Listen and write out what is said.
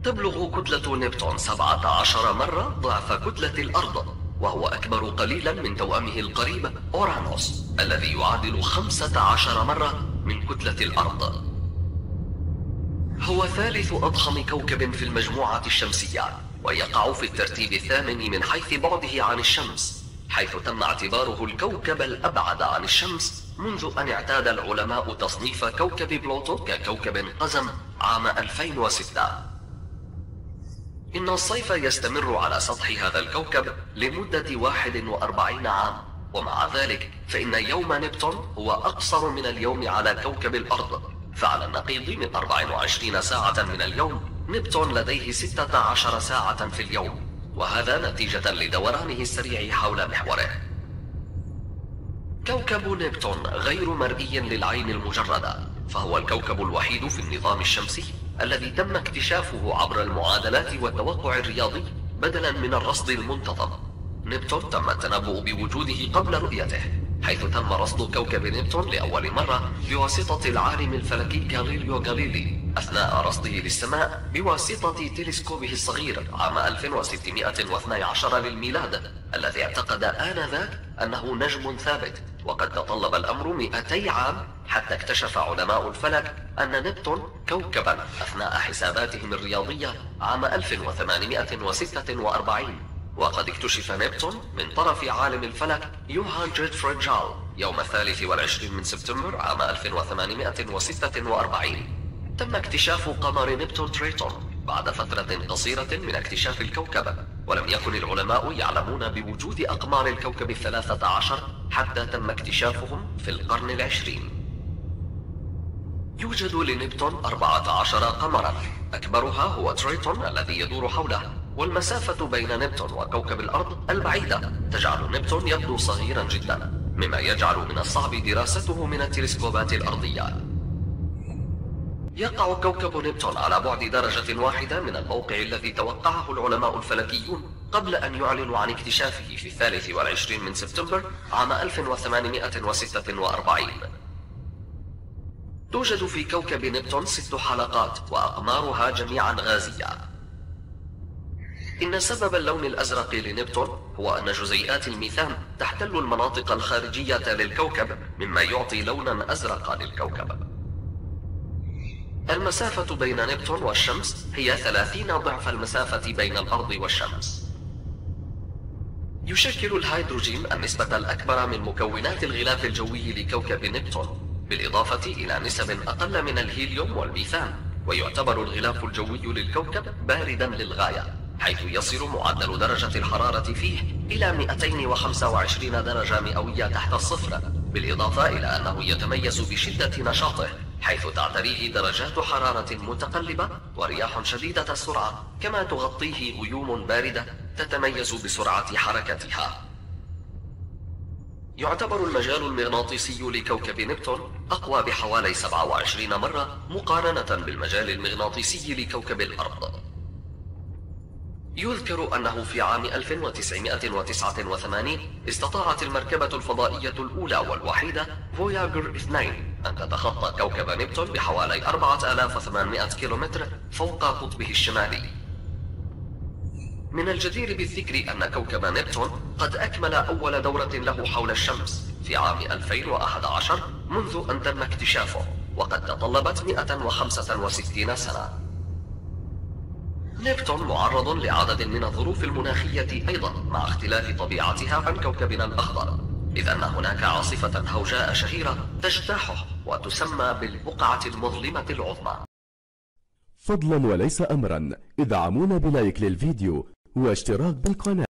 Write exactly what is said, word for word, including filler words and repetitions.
تبلغ كتلة نبتون سبعة عشر مرة ضعف كتلة الأرض، وهو أكبر قليلا من توأمه القريب أورانوس الذي يعادل خمسة عشر مرة من كتلة الأرض. هو ثالث أضخم كوكب في المجموعة الشمسية، ويقع في الترتيب الثامن من حيث بعده عن الشمس، حيث تم اعتباره الكوكب الأبعد عن الشمس منذ أن اعتاد العلماء تصنيف كوكب بلوتو ككوكب قزم عام ألفين وستة. إن الصيف يستمر على سطح هذا الكوكب لمدة واحد وأربعين عام، ومع ذلك فإن يوم نبتون هو أقصر من اليوم على كوكب الأرض، فعلى النقيض من أربع وعشرين ساعة من اليوم نبتون لديه ستة عشر ساعة في اليوم، وهذا نتيجة لدورانه السريع حول محوره. كوكب نبتون غير مرئي للعين المجردة، فهو الكوكب الوحيد في النظام الشمسي الذي تم اكتشافه عبر المعادلات والتوقع الرياضي بدلا من الرصد المنتظم. نبتون تم التنبؤ بوجوده قبل رؤيته، حيث تم رصد كوكب نبتون لأول مرة بواسطة العالم الفلكي غاليليو غاليلي أثناء رصده للسماء بواسطة تلسكوبه الصغير عام ألف وستمائة واثني عشر للميلاد، الذي اعتقد آنذاك أنه نجم ثابت. وقد تطلب الأمر مئتي عام حتى اكتشف علماء الفلك أن نبتون كوكبا أثناء حساباتهم الرياضية عام ألف وثمانمائة وستة وأربعين. وقد اكتشف نبتون من طرف عالم الفلك يوهان جيتفريد جال يوم الثالث والعشرين من سبتمبر عام ألف وثمانمائة وستة وأربعين. تم اكتشاف قمر نبتون تريتون بعد فترة قصيرة من اكتشاف الكوكب، ولم يكن العلماء يعلمون بوجود أقمار الكوكب الثلاثة عشر حتى تم اكتشافهم في القرن العشرين. يوجد لنبتون أربعة عشر قمرا، أكبرها هو تريتون الذي يدور حوله، والمسافة بين نبتون وكوكب الأرض البعيدة تجعل نبتون يبدو صغيرا جدا، مما يجعل من الصعب دراسته من التلسكوبات الأرضية. يقع كوكب نبتون على بعد درجة واحدة من الموقع الذي توقعه العلماء الفلكيون قبل أن يعلنوا عن اكتشافه في الثالث والعشرين من سبتمبر عام ألف وثمانمائة وستة وأربعين. توجد في كوكب نبتون ست حلقات وأقمارها جميعا غازية. إن سبب اللون الأزرق لنبتون هو أن جزيئات الميثان تحتل المناطق الخارجية للكوكب، مما يعطي لونا أزرق للكوكب. المسافة بين نبتون والشمس هي ثلاثين ضعف المسافة بين الأرض والشمس. يشكل الهيدروجين النسبة الأكبر من مكونات الغلاف الجوي لكوكب نبتون، بالإضافة إلى نسب أقل من الهيليوم والميثان، ويعتبر الغلاف الجوي للكوكب باردا للغاية، حيث يصل معدل درجة الحرارة فيه إلى مئتين وخمسة وعشرين درجة مئوية تحت الصفر، بالإضافة إلى أنه يتميز بشدة نشاطه، حيث تعتريه درجات حرارة متقلبة ورياح شديدة السرعة، كما تغطيه غيوم باردة تتميز بسرعة حركتها. يعتبر المجال المغناطيسي لكوكب نبتون أقوى بحوالي سبعة وعشرين مرة مقارنة بالمجال المغناطيسي لكوكب الأرض. يذكر أنه في عام ألف وتسعمائة وتسعة وثمانين استطاعت المركبة الفضائية الأولى والوحيدة فوياجر اثنين أن تتخطى كوكب نبتون بحوالي أربعة آلاف وثمانمائة كيلومتر فوق قطبه الشمالي. من الجدير بالذكر أن كوكب نبتون قد أكمل أول دورة له حول الشمس في عام ألفين وأحد عشر منذ أن تم اكتشافه، وقد تطلبت مئة وخمسة وستين سنة. نبتون معرض لعدد من الظروف المناخية أيضا مع اختلاف طبيعتها عن كوكبنا الأخضر، إذ أن هناك عاصفة هوجاء شهيرة تجتاحه وتسمى بالبقعة المظلمة العظمى. فضلا وليس أمرا ادعمونا بلايك للفيديو واشتراك بالقناة.